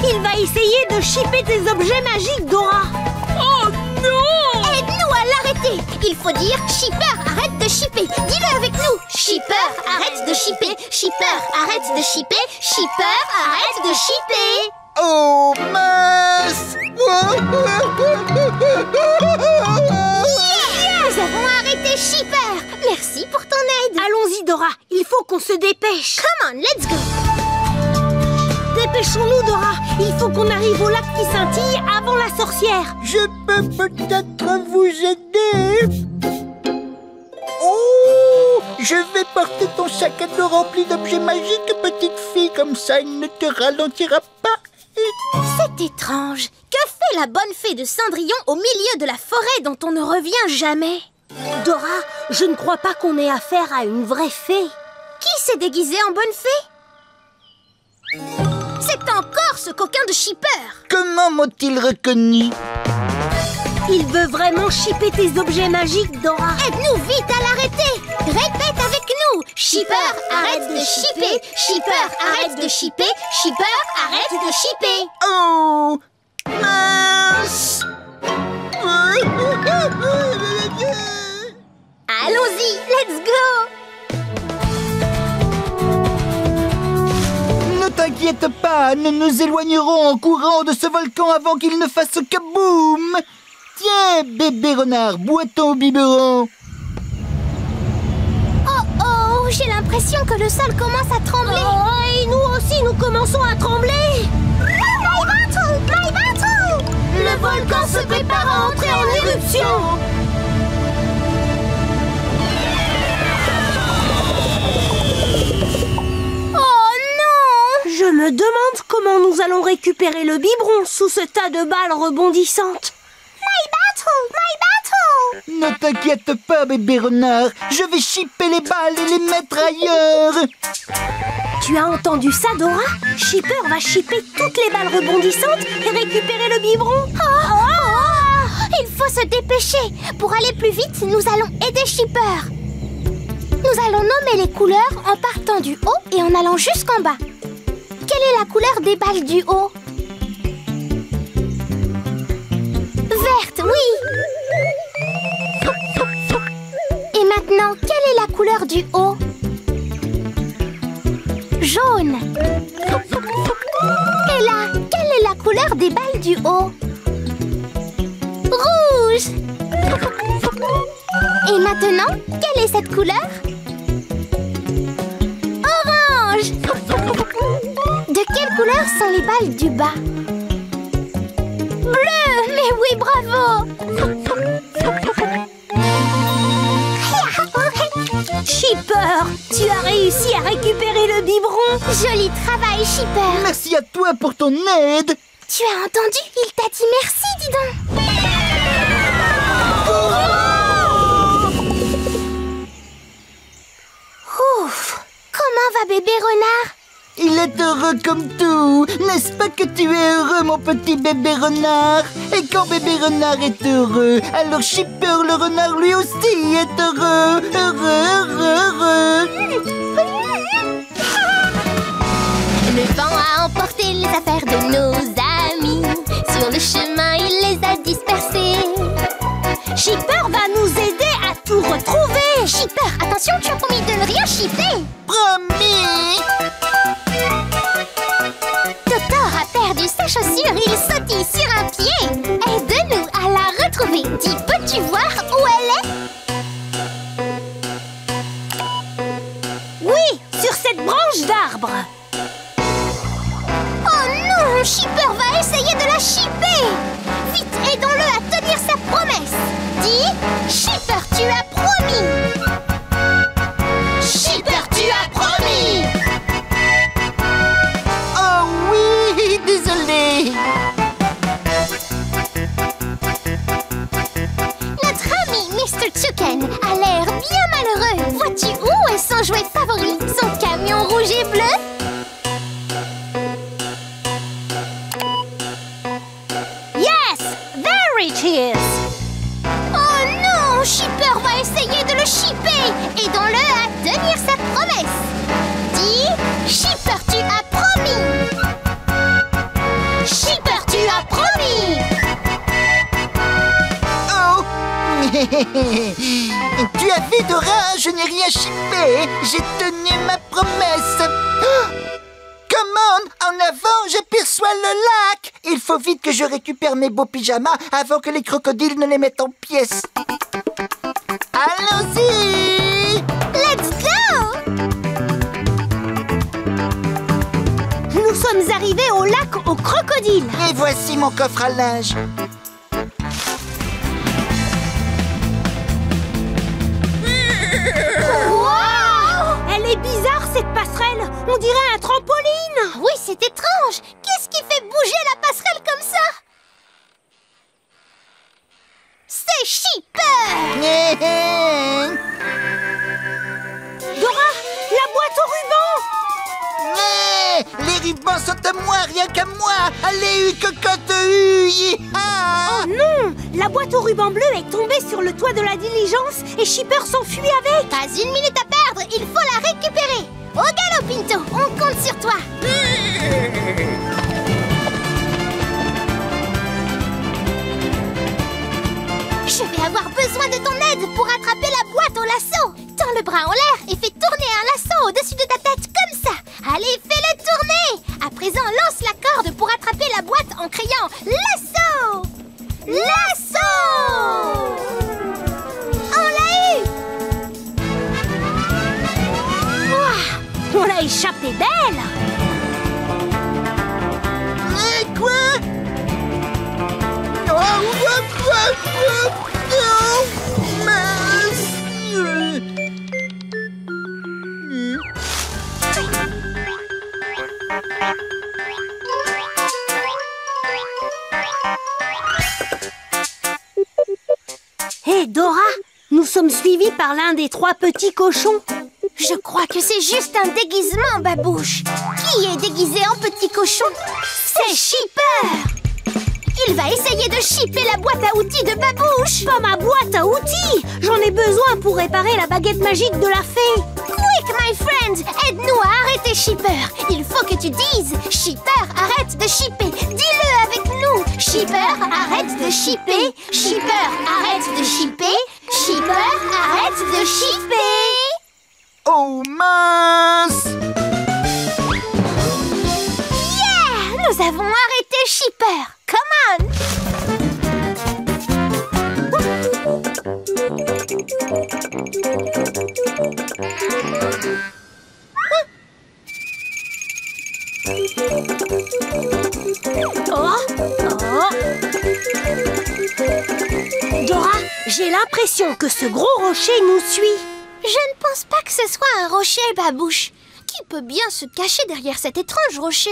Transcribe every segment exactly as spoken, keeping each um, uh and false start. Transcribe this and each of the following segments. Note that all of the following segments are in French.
Il va essayer de shipper tes objets magiques, Dora. Oh non! Aide-nous à l'arrêter. Il faut dire Shipper, arrête de shipper. Dis-le avec nous. Shipper, arrête de shipper. Shipper, arrête de shipper. Shipper, arrête de shipper. Oh, mince! Nous avons arrêté Shipper. Merci pour ton aide. Allons-y, Dora. Il faut qu'on se dépêche. Come on, let's go. Dépêchons-nous, Dora. Il faut qu'on arrive au lac qui scintille avant la sorcière. Je peux peut-être vous aider. Oh! Je vais porter ton sac à dos rempli d'objets magiques, petite fille. Comme ça, il ne te ralentira pas. C'est étrange. Que fait la bonne fée de Cendrillon au milieu de la forêt dont on ne revient jamais? Dora, je ne crois pas qu'on ait affaire à une vraie fée. Qui s'est déguisé en bonne fée? C'est encore ce coquin de Shipper. Comment m'ont-ils reconnu? Il veut vraiment shipper tes objets magiques, Dora. Aide-nous vite à l'arrêter. Répète avec nous. Shipper, arrête de shipper. Shipper, arrête de shipper. Shipper, arrête de shipper. Oh! Mince! Allons-y, let's go. Ne t'inquiète pas, nous nous éloignerons en courant de ce volcan avant qu'il ne fasse kaboum! Tiens, bébé renard, bois ton biberon. Oh oh, j'ai l'impression que le sol commence à trembler. Oh, et nous aussi, nous commençons à trembler. My battle, my battle. Le volcan se prépare à entrer en éruption. Je me demande comment nous allons récupérer le biberon sous ce tas de balles rebondissantes. My battle, my battle. Ne t'inquiète pas, bébé renard. Je vais shipper les balles et les mettre ailleurs. Tu as entendu ça, Dora? Shipper va shipper toutes les balles rebondissantes et récupérer le biberon. Oh, oh, oh. Il faut se dépêcher. Pour aller plus vite, nous allons aider Shipper. Nous allons nommer les couleurs en partant du haut et en allant jusqu'en bas. Quelle est la couleur des balles du haut? Verte, oui. Et maintenant, quelle est la couleur du haut? Jaune. Et là, quelle est la couleur des balles du haut? Rouge. Et maintenant, quelle est cette couleur? Orange. De quelle couleur sont les balles du bas? Bleu! Mais oui, bravo! Shipper, tu as réussi à récupérer le biberon. Joli travail, Shipper. Merci à toi pour ton aide. Tu as entendu? Il t'a dit merci, dis donc. Ouf! Comment va bébé renard? Il est heureux comme tout. N'est-ce pas que tu es heureux, mon petit bébé renard? Et quand bébé renard est heureux, alors Shipper le renard lui aussi est heureux. Heureux, heureux, heureux. Le vent a emporté les affaires de nos amis. Sur le chemin, il les a dispersés. Shipper va nous aider à tout retrouver. Shipper, attention, tu as promis de ne rien shipper. Promis. Totor a perdu sa chaussure, il sautille sur un pied. Aide-nous à la retrouver. Dis, peux-tu voir où elle est? Oui, sur cette branche d'arbre. Oh non, Shipper va essayer de la shipper. Vite, aidons-le à tenir sa promesse. Dis, Shipper, tu as promis. Shipper, tu as promis. Oh oui, désolé. Notre ami mister Toucan a l'air bien malheureux. Vois-tu où est son jouet favori? Son camion rouge et bleu? Tu as vu, Dora, je n'ai rien chippé. J'ai tenu ma promesse. Oh, commande, en avant, j'aperçois le lac. Il faut vite que je récupère mes beaux pyjamas avant que les crocodiles ne les mettent en pièces. Allons-y! Let's go! Nous sommes arrivés au lac aux crocodiles. Et voici mon coffre à linge. Wow! Elle est bizarre, cette passerelle. On dirait un trampoline. Oui, c'est étrange. Qu'est-ce qui fait bouger la passerelle comme ça? C'est Shipper! Dora, la boîte au ruban. Mais les rubans sont à moi, rien qu'à moi. Allez, cocotte, Oh non! La boîte au ruban bleu est tombée sur le toit de la diligence et Shipper s'enfuit avec. Pas une minute à perdre, il faut la récupérer. Au galop, Pinto, on compte sur toi. Je vais avoir besoin de ton aide pour attraper la boîte au lasso. Tends le bras en l'air et fais tourner un lasso au-dessus de ta tête comme ça. Allez, fais-le tourner. À présent, lance la corde pour attraper la boîte en criant lasso. Lasso! On l'a eu! Ouah, on l'a échappé belle. Mais quoi? Oh, wop, wop, wop. Non, mince. Hé, Dora, nous sommes suivis par l'un des trois petits cochons. Je crois que c'est juste un déguisement, Babouche. Qui est déguisé en petit cochon? C'est Shipper! Il va essayer de shipper la boîte à outils de Babouche. Pas ma boîte à outils. J'en ai besoin pour réparer la baguette magique de la fée. Quick, my friend, aide-nous à arrêter Shipper. Il faut que tu dises Shipper, arrête de shipper. Dis-le avec nous. Shipper, arrête de shipper. Shipper, arrête de shipper. Shipper, arrête de shipper. Oh mince! Yeah! Nous avons arrêté Shipper. Come on! Oh, oh. Dora, j'ai l'impression que ce gros rocher nous suit. Je ne pense pas que ce soit un rocher, Babouche. Qui peut bien se cacher derrière cet étrange rocher?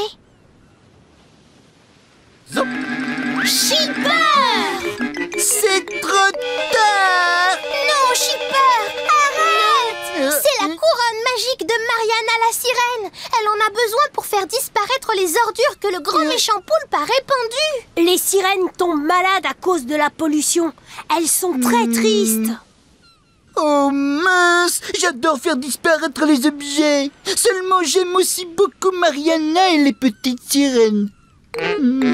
Zop. Shipper! C'est trop tard! Non, Shipper! Arrête! C'est la couronne magique de Mariana la sirène. Elle en a besoin pour faire disparaître les ordures que le grand méchant poulpe a répandues. Les sirènes tombent malades à cause de la pollution. Elles sont très tristes. Oh mince! J'adore faire disparaître les objets. Seulement j'aime aussi beaucoup Mariana et les petites sirènes. Mm.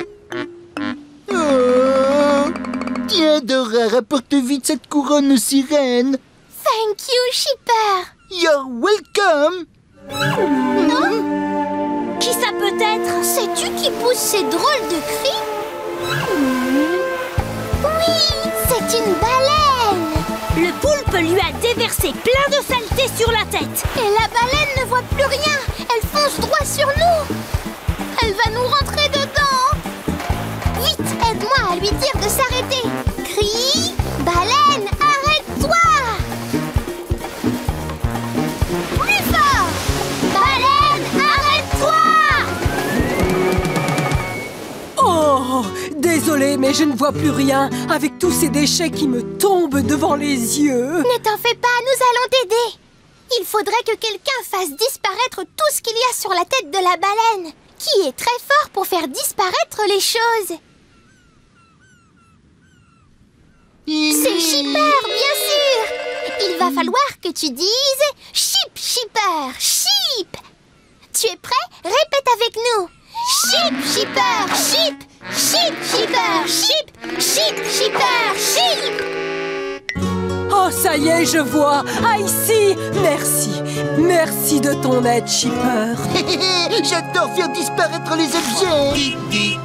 Oh. Tiens, Dora, rapporte vite cette couronne aux sirènes. Thank you, Shipper. You're welcome. Non? Qui ça peut être? Sais-tu qui pousse ces drôles de cris? Oui, c'est une baleine. Le poulpe lui a déversé plein de saleté sur la tête. Et la baleine ne voit plus rien. Elle fonce droit sur nous. Elle va nous rentrer dedans. Vite, aide-moi à lui dire de s'arrêter. Crie, baleine, arrête-toi. Plus fort. Baleine, arrête-toi. Oh, désolé, mais je ne vois plus rien avec tous ces déchets qui me tombent devant les yeux. Ne t'en fais pas, nous allons t'aider. Il faudrait que quelqu'un fasse disparaître tout ce qu'il y a sur la tête de la baleine, qui est très fort pour faire disparaître les choses. C'est Shipper, bien sûr. Il va falloir que tu dises Ship, Shipper, Ship. Tu es prêt? Répète avec nous. Ship, Shipper, Ship. Ship, Shipper, Ship. Ship, Shipper, Ship. Oh, ça y est, je vois. Ah, ici. Merci. Merci de ton aide, Shipper. J'adore faire disparaître les objets.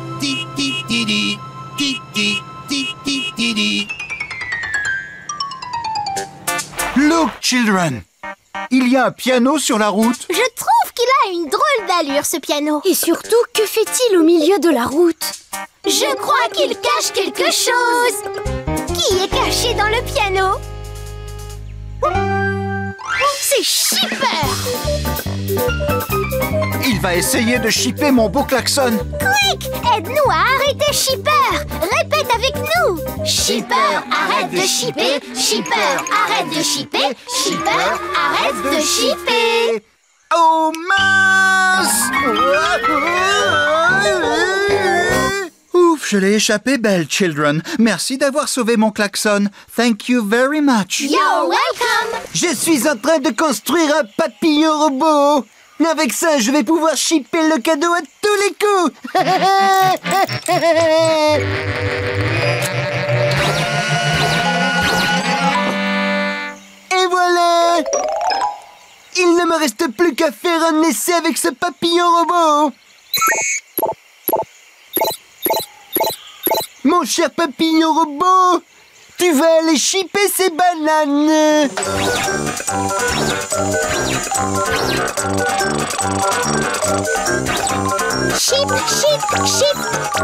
Look, children! Il y a un piano sur la route. Je trouve qu'il a une drôle d'allure, ce piano. Et surtout, que fait-il au milieu de la route? Je crois qu'il cache quelque chose. Qui est caché dans le piano? C'est Shipper. Il va essayer de shipper mon beau klaxon. Quick, aide-nous à arrêter Shipper. Répète avec nous. Shipper, arrête de shipper. Shipper, arrête de shipper. Shipper, arrête de shipper. Oh mince! Ouf, je l'ai échappé, belle, children. Merci d'avoir sauvé mon klaxon. Thank you very much. You're welcome. Je suis en train de construire un papillon robot. Avec ça, je vais pouvoir shipper le cadeau à tous les coups. Et voilà. Il ne me reste plus qu'à faire un essai avec ce papillon robot. Mon cher papillon robot, tu vas aller shipper ces bananes. Ship, ship, ship.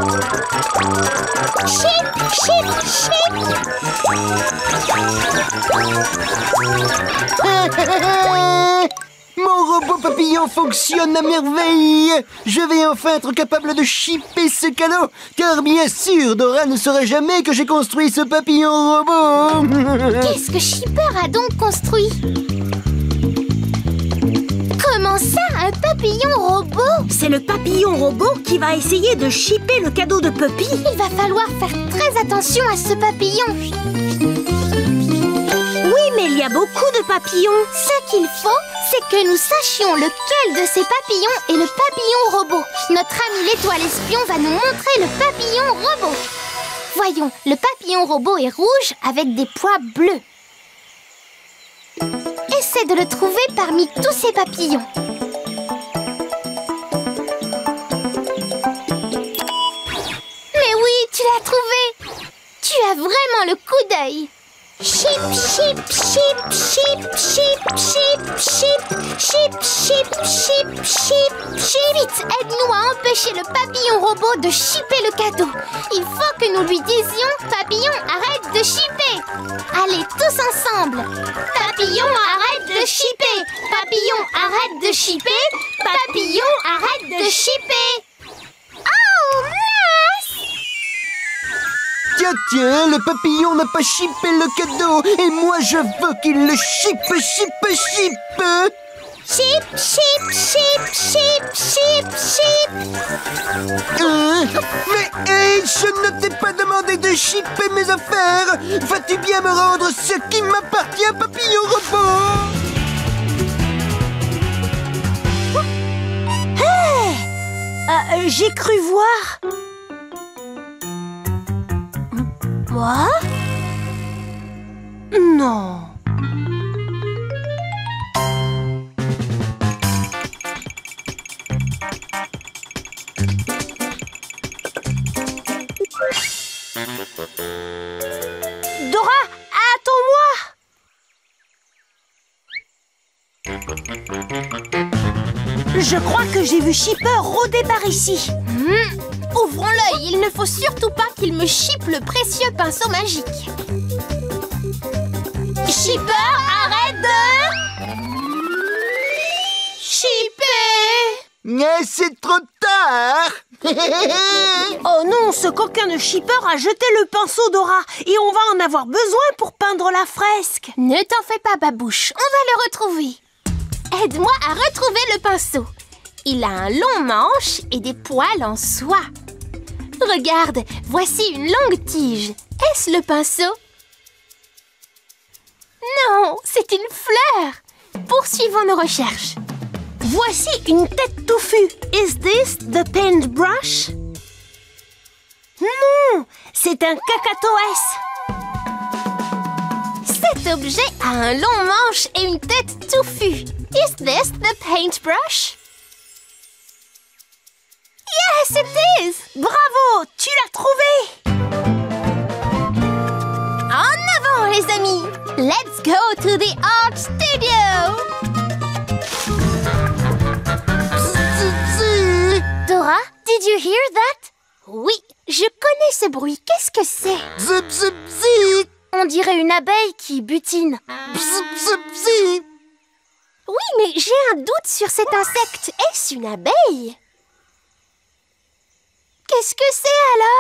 Ship, ship, ship. Mon robot papillon fonctionne à merveille. Je vais enfin être capable de shipper ce cadeau, car bien sûr, Dora ne saura jamais que j'ai construit ce papillon robot. Qu'est-ce que Shipper a donc construit? Comment ça, un papillon robot? C'est le papillon robot qui va essayer de shipper le cadeau de Puppy. Il va falloir faire très attention à ce papillon. Oui, mais il y a beaucoup de papillons. Ce qu'il faut, c'est que nous sachions lequel de ces papillons est le papillon robot. Notre ami l'étoile espion va nous montrer le papillon robot. Voyons, le papillon robot est rouge avec des pois bleus. Essaie de le trouver parmi tous ces papillons. Mais oui, tu l'as trouvé. Tu as vraiment le coup d'œil. Chip, chip, chip, chip, chip, chip, chip, chip, chip, chip, chip, chip. Vite, aide-nous à empêcher le papillon robot de shipper le cadeau. Il faut que nous lui disions « Papillon, arrête de shipper !» Allez, tous ensemble. Papillon, arrête de shipper. Papillon, arrête de shipper. Papillon, arrête de shipper. Oh, mince! Tiens, tiens, le papillon n'a pas shippé le cadeau, et moi je veux qu'il le shippe, shippe, shippe. Chip, chip, chip, chip, chip, chip. Euh, mais hey, je ne t'ai pas demandé de shipper mes affaires. Vas-tu bien me rendre ce qui m'appartient, papillon robot? Hey, euh, j'ai cru voir... Moi? Non. Dora, attends-moi! Je crois que j'ai vu Shipper rôder par ici. Mmh. Ouvrons l'œil, il ne faut surtout pas qu'il me chippe le précieux pinceau magique. Shipper, arrête de... shipper. Mais c'est trop tard. Oh non, ce coquin de Shipper a jeté le pinceau, Dora, et on va en avoir besoin pour peindre la fresque. Ne t'en fais pas, Babouche, on va le retrouver. Aide-moi à retrouver le pinceau. Il a un long manche et des poils en soie. Regarde, voici une longue tige. Est-ce le pinceau? Non, c'est une fleur. Poursuivons nos recherches. Voici une tête touffue. Is this the paintbrush? Non, c'est un cacatoès. Cet objet a un long manche et une tête touffue. Is this the paintbrush? Yes, it is! Bravo, tu l'as trouvé! En avant, les amis! Let's go to the art studio! Dora, did you hear that? Oui, je connais ce bruit. Qu'est-ce que c'est? Zip, zip, zip. On dirait une abeille qui butine. Zip, zip, zip. Oui, mais j'ai un doute sur cet insecte. Est-ce une abeille? Qu'est-ce que c'est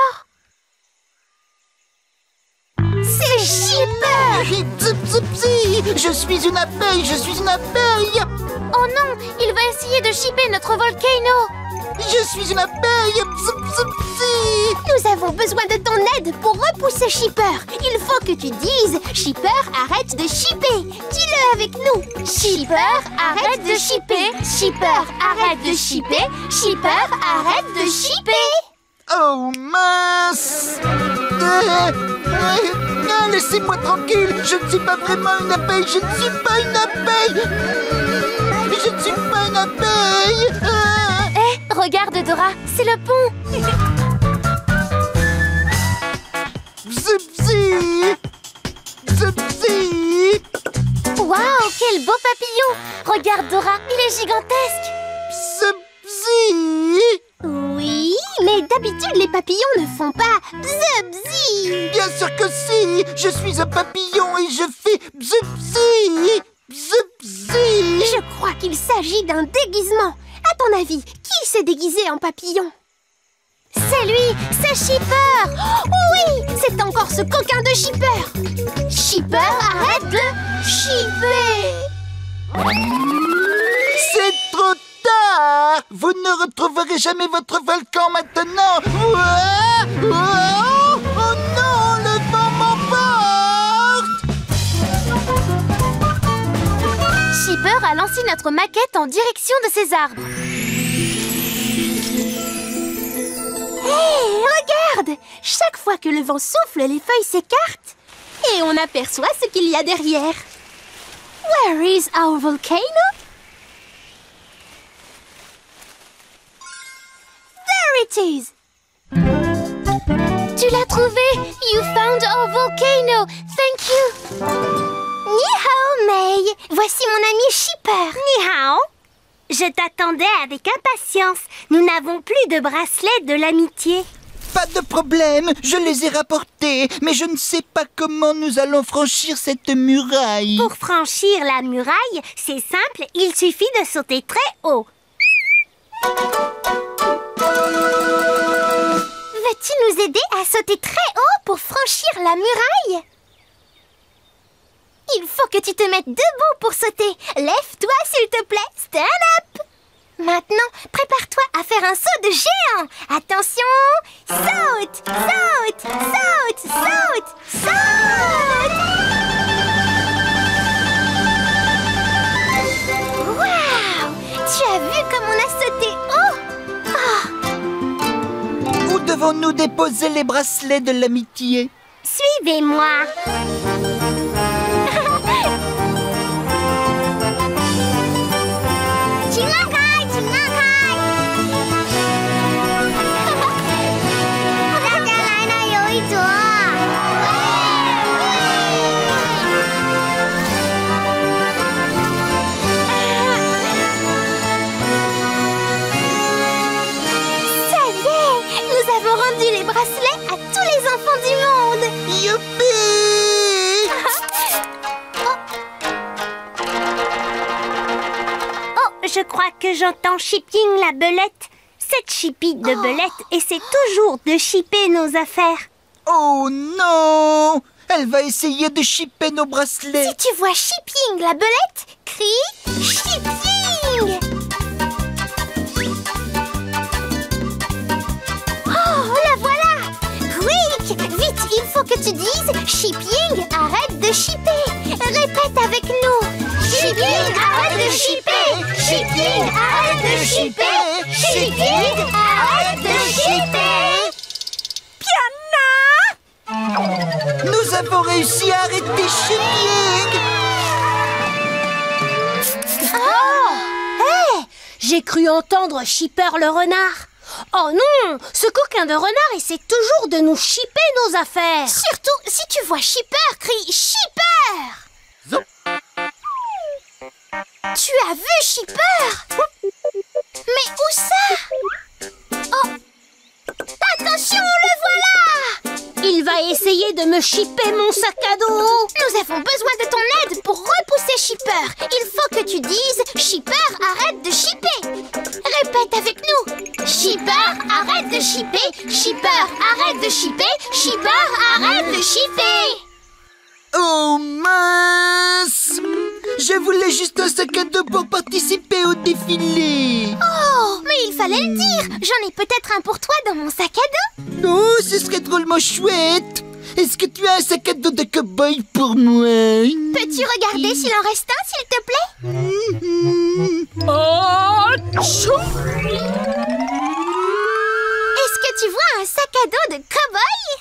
alors? C'est Shipper! Zip, zip, zip. Je suis une abeille, je suis une abeille. Oh non, il va essayer de shipper notre volcano. Je suis une abeille. Zip, zip, zip. Nous avons besoin de ton aide pour repousser Shipper. Il faut que tu dises « Shipper, arrête de shipper ». Dis-le avec nous. Shipper, arrête de shipper. Shipper, arrête de shipper. Shipper, arrête de shipper. Oh mince. euh, euh, Laissez-moi tranquille. Je ne suis pas vraiment une abeille. Je ne suis pas une abeille. Je ne suis pas une abeille. Hé, hey, regarde Dora, c'est le pont. Zip, zip. Zip, zip. Waouh, quel beau papillon. Regarde Dora, il est gigantesque. Zip, zip. Oui, mais d'habitude les papillons ne font pas bzz-bzz. Bien sûr que si. Je suis un papillon et je fais bzip, zip. Bzip, zip. Je crois qu'il s'agit d'un déguisement. À ton avis, qui s'est déguisé en papillon? C'est lui, c'est Shipper. Oui, c'est encore ce coquin de Shipper. Shipper, arrête de shipper. C'est trop tard. Vous ne retrouverez jamais votre volcan maintenant. Ouah, ouah, oh non, le vent m'emporte. Shipper a lancé notre maquette en direction de ces arbres. Hé, hey, regarde! Chaque fois que le vent souffle, les feuilles s'écartent et on aperçoit ce qu'il y a derrière. Where is our volcano? There it is! Tu l'as trouvé! You found our volcano! Thank you! Ni hao, May! Voici mon ami Shipper! Ni hao! Je t'attendais avec impatience. Nous n'avons plus de bracelets de l'amitié. Pas de problème, je les ai rapportés, mais je ne sais pas comment nous allons franchir cette muraille. Pour franchir la muraille, c'est simple, il suffit de sauter très haut. Veux-tu nous aider à sauter très haut pour franchir la muraille? Il faut que tu te mettes debout pour sauter. Lève-toi, s'il te plaît. Stand up. Maintenant, prépare-toi à faire un saut de géant. Attention. Saute, saute, saute, saute, saute. Waouh! Tu as vu comme on a sauté haut? Oh. Où devons-nous déposer les bracelets de l'amitié? Suivez-moi. Je crois que j'entends Shipping la belette. Cette Chippy de belette essaie toujours de shipper nos affaires. Oh non! Elle va essayer de shipper nos bracelets. Si tu vois Shipping la belette, crie Shipping! Oh, la voilà! Quick! Vite, il faut que tu dises Shipping, arrête de shipper! Répète avec nous! Shipping, arrête de shipper! Shipping, arrête de shipper! Shipping, arrête de shipper! Nous avons réussi à arrêter Chiping. Oh! Hé! J'ai cru entendre Chipper le renard. Oh non! Ce coquin de renard essaie toujours de nous chipper nos affaires. Surtout, si tu vois Chipper, crie Chipper. Zop. Tu as vu Chipper? Mais où ça? Oh! Attention, le voilà! Il va essayer de me chipper mon sac à dos. Nous avons besoin de ton aide pour repousser Chipper. Il faut que tu dises « Chipper, arrête de chipper ». Répète avec nous. Chipper, arrête de chipper. Chipper, arrête de chipper. Chipper, arrête de chipper. Oh mince! Je voulais juste un sac à dos pour participer au défilé. Oh, mais il fallait le dire. J'en ai peut-être un pour toi dans mon sac à dos. Oh, ce serait drôlement chouette. Est-ce que tu as un sac à dos de cow-boy pour moi? Peux-tu regarder s'il en reste un, s'il te plaît? Oh, tchou! Est-ce que tu vois un sac à dos de cow-boy?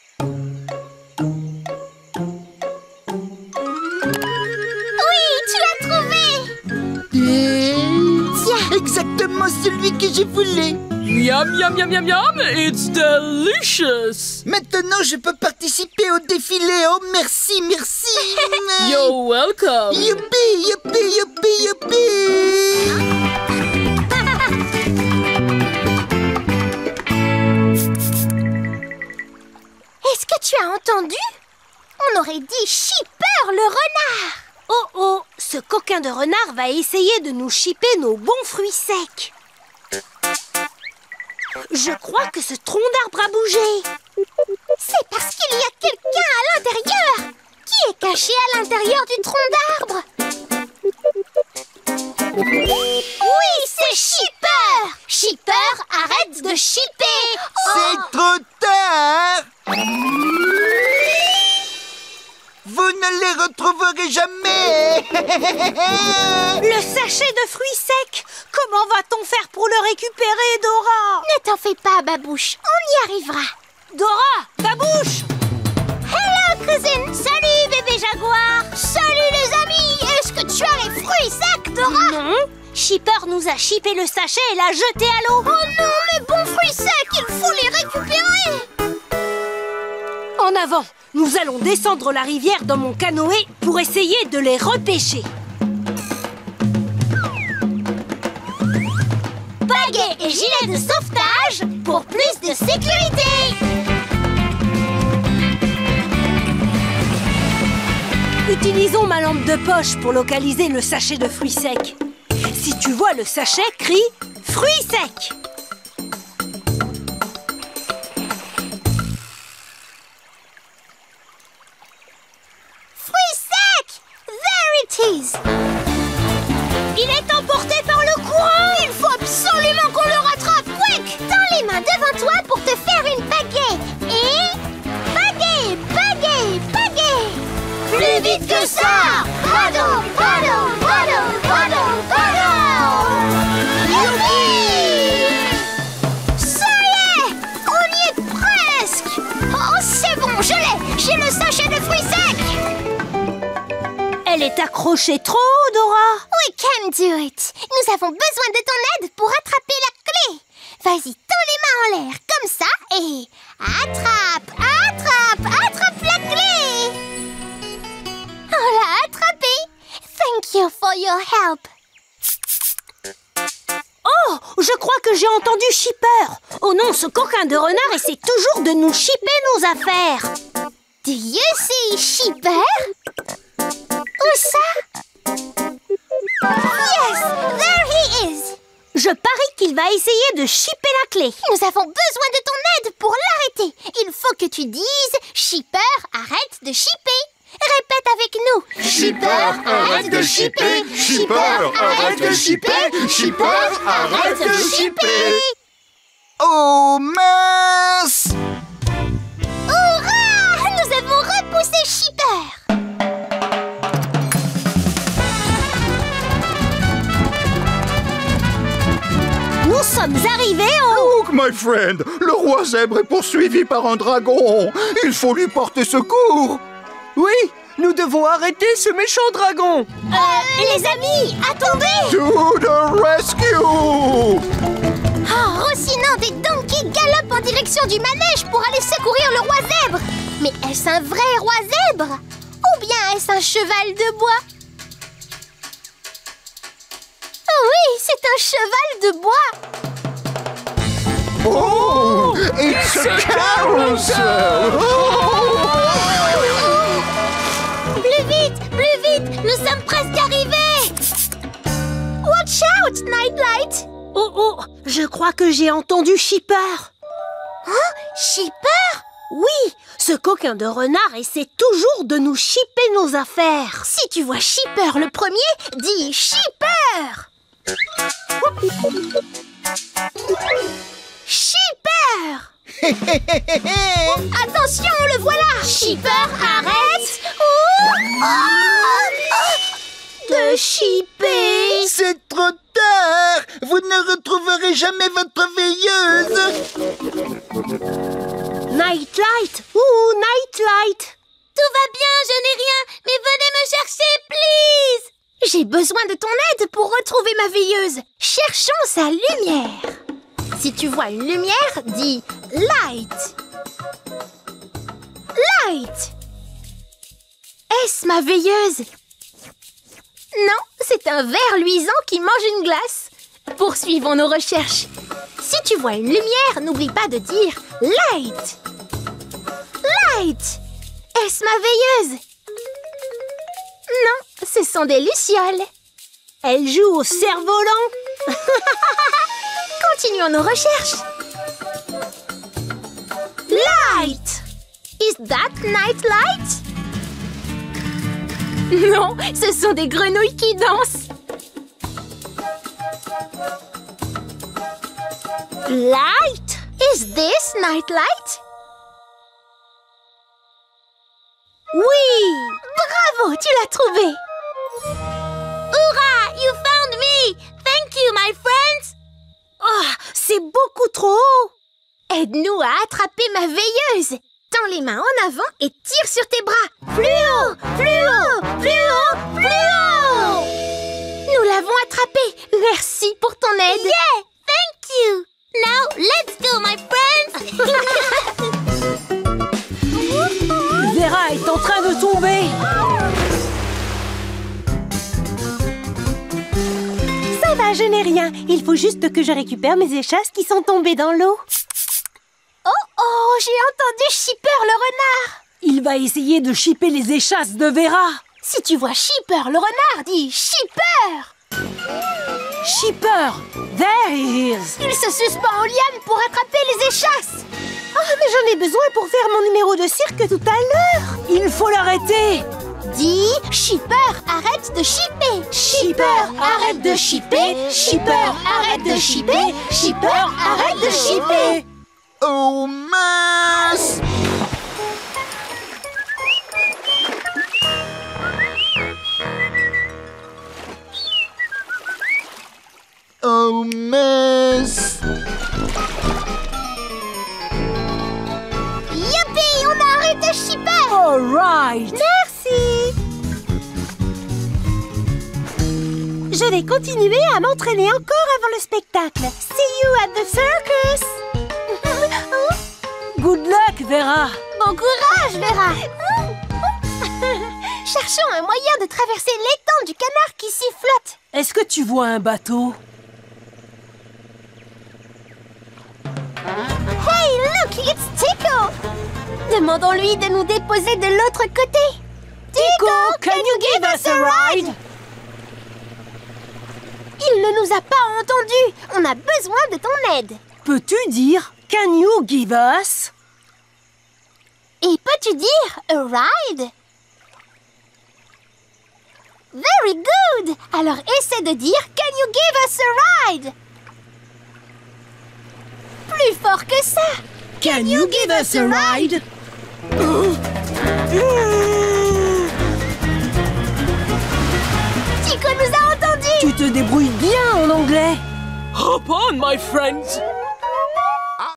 Oui, tu l'as trouvé! Eh, Tiens! exactement celui que je voulais. Miam, miam, miam, miam, miam, it's delicious! Maintenant, je peux participer au défilé. Oh, merci, merci. You're welcome! Youpi, youpi, youpi, youpi. Est-ce que tu as entendu? On aurait dit Chipper le renard! Oh oh! Ce coquin de renard va essayer de nous chipper nos bons fruits secs. Je crois que ce tronc d'arbre a bougé. C'est parce qu'il y a quelqu'un à l'intérieur. Qui est caché à l'intérieur du tronc d'arbre? Oui, c'est Chipper! Chipper, arrête de chipper! C'est trop tard. Vous ne les retrouverez jamais. Le sachet de fruits secs! Comment va-t-on faire pour le récupérer, Dora? Ne t'en fais pas, Babouche, on y arrivera. Dora! Babouche! Hello, cousine! Salut, bébé jaguar! Salut, les amis! Est-ce que tu as les fruits secs, Dora? Non! Chipper nous a chippé le sachet et l'a jeté à l'eau. Oh non, mes bons fruits secs! Il faut les récupérer! En avant! Nous allons descendre la rivière dans mon canoë pour essayer de les repêcher. Pagaie et gilet de sauvetage pour plus de sécurité! Utilisons ma lampe de poche pour localiser le sachet de fruits secs. Si tu vois le sachet, crie « Fruits secs ». Il est emporté par le courant! Il faut absolument qu'on le rattrape! Quick! Tends les mains devant toi pour te faire une pagaie! Et... pagaie! Pagaie! Pagaie! Plus vite que ça! Paddle! Paddle! Paddle! Paddle! Paddle! Youpi! Ça y est! On y est presque! Oh, c'est bon, je l'ai! J'ai le sachet de fruits secs! Elle est accrochée trop haut, Dora. We can do it. Nous avons besoin de ton aide pour attraper la clé. Vas-y, tends les mains en l'air, comme ça, et attrape, attrape, attrape la clé. On l'a attrapée. Thank you for your help. Oh, je crois que j'ai entendu Chipper. Oh non, ce coquin de renard essaie toujours de nous chipper nos affaires. Do you see Chipper? Où ça? Yes, there he is. Je parie qu'il va essayer de chipper la clé. Nous avons besoin de ton aide pour l'arrêter. Il faut que tu dises « Chipper, arrête de chipper ». Répète avec nous. Chipper, arrête de chipper. Chipper, arrête de chipper. Chipper, arrête de chipper. Oh mince! Hurrah! Nous avons repoussé Chipper. Nous sommes arrivés au... Look, my friend, le roi zèbre est poursuivi par un dragon. Il faut lui porter secours. Oui, nous devons arrêter ce méchant dragon. Euh, les amis, attendez! To the rescue! Oh, Rocinante et Donkey galopent en direction du manège pour aller secourir le roi zèbre. Mais est-ce un vrai roi zèbre? Ou bien est-ce un cheval de bois? Oh oui, c'est un cheval de bois. Oh! It's a carousel! Plus vite, plus vite, nous sommes presque arrivés. Watch out, Nightlight. Oh oh, je crois que j'ai entendu Shipper. Hein? Shipper? Oui, ce coquin de renard essaie toujours de nous shipper nos affaires. Si tu vois Shipper le premier, dis Shipper. Shipper! Attention, le voilà! Shipper, arrête! Oh, oh, oh. De shipper! C'est trop tard! Vous ne retrouverez jamais votre veilleuse! Nightlight! Ouh, Nightlight! Tout va bien, je n'ai rien, mais venez me chercher, please! J'ai besoin de ton aide pour retrouver ma veilleuse. Cherchons sa lumière. Si tu vois une lumière, dis light. Light. Est-ce ma veilleuse? Non, c'est un ver luisant qui mange une glace. Poursuivons nos recherches. Si tu vois une lumière, n'oublie pas de dire light. Light. Est-ce ma veilleuse? Non, ce sont des lucioles. Elle joue au cerf-volant. Continuons nos recherches. Light! Is that Nightlight? Non, ce sont des grenouilles qui dansent. Light? Is this Nightlight? Oui! Bravo, tu l'as trouvé! Hurrah! You found me! Thank you, my friends! Oh, c'est beaucoup trop haut. Aide-nous à attraper ma veilleuse. Tends les mains en avant et tire sur tes bras. Plus haut, plus haut, plus haut, plus haut. Nous l'avons attrapée. Merci pour ton aide. Yeah, thank you. Now, let's go, my friends. Vera est en train de tomber. Ça va, je n'ai rien. Il faut juste que je récupère mes échasses qui sont tombées dans l'eau. Oh, oh, j'ai entendu Shipper le renard. Il va essayer de shipper les échasses de Vera. Si tu vois Shipper le renard, dis Shipper. Shipper, there he is. Il se suspend aux lianes pour attraper les échasses. Oh, mais j'en ai besoin pour faire mon numéro de cirque tout à l'heure. Il faut l'arrêter. Dis, Shipper, arrête de shipper. Shipper, arrête de shipper. Shipper, arrête de shipper. Shipper, arrête de shipper. Oh mince! Oh mince! Youpi, on a arrêté Shipper. All right. Merci. Je vais continuer à m'entraîner encore avant le spectacle. See you at the circus. Good luck, Vera. Bon courage, Vera. Cherchons un moyen de traverser l'étang du canard qui s'y flotte. Est-ce que tu vois un bateau? Hey, look, it's Tico. Demandons-lui de nous déposer de l'autre côté. Tico, can you give us a ride? Il ne nous a pas entendus. On a besoin de ton aide. Peux-tu dire can you give us? Et peux-tu dire a ride? Very good. Alors essaie de dire can you give us a ride? Plus fort que ça. Can you give us a ride? Tico nous a entendus. Tu te débrouilles bien en anglais. Hop on, my friends.